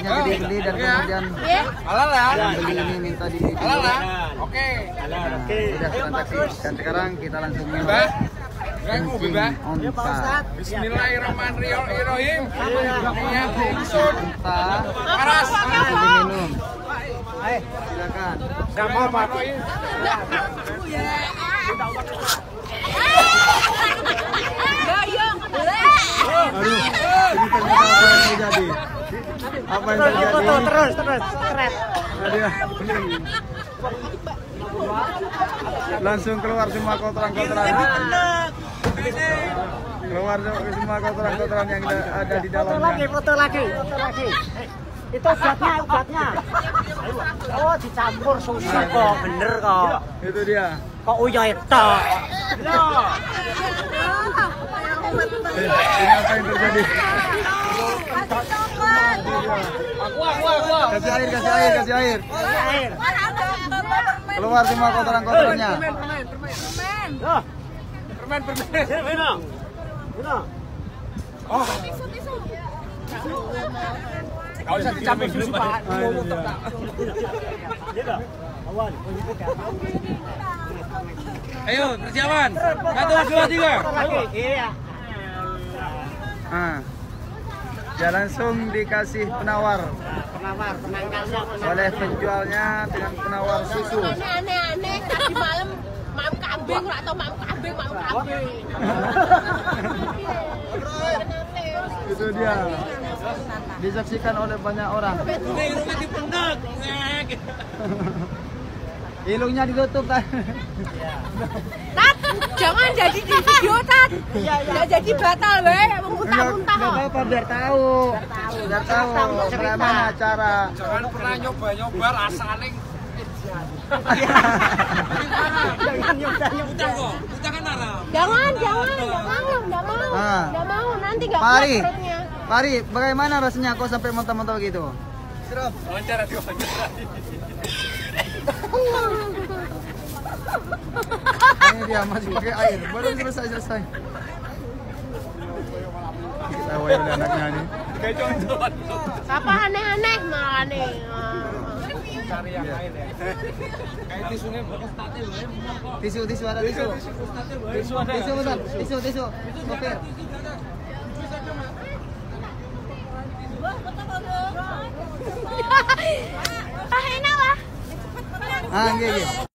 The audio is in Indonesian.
airnya beli dan kemudian halal ya. beli ini minta di video. Halal ya. Oke. Udah transaksi dan sekarang kita langsung minum kencing onta. Bismillahirrahmanirrahim. Niat ingsun. Onta Paras. diminum. Silakan. Enggak mau Pak. Aduh, ini ternyata apa yang terjadi? Apa yang terjadi? Terus, keren. Aduh. Langsung keluar semua kotoran-kotoran. Keluar semua kotoran-kotoran yang ada di dalamnya. Foto lagi. Itu ubatnya. Oh, dicampur susu kok, bener kok. Itu dia. Kok uyo itu? Ini apa yang terjadi? Aku. Kasih air. Keluar semua kotoran-kotorannya. Permen. Oh. Kalau bisa dicampur susu Pak. Ayo, persiapan. 1, 2, 3. Iya. Ah. Ya langsung dikasih penawar Penangkalnya. oleh penjualnya dengan penawar susu. Aneh-aneh tadi malam mam kambing atau mam kambing. Itu dia. Disaksikan oleh banyak orang. Hidungnya ditutup kan. Tat, jangan jadi di video Tat. Ya jadi batal we, muntah-muntah kok. Enggak apa-apa biar tahu. Bagaimana cara. Jangan pernah nyoba rasane. Jangan nyoba. Jangan mau, nanti nggak kuat Pari. perutnya. Pari, bagaimana rasanya kok sampai muntah-muntah gitu? Wawancara. Ini dia masih pakai air, baru selesai. Kita wae anaknya nih. Apa aneh-aneh malah aneh. Cari yang lain ya. Kayak tisunya bekas tatil ya. Tisu ada tisu. Tisu. Oke. Ah enak lah. Ah, nggih.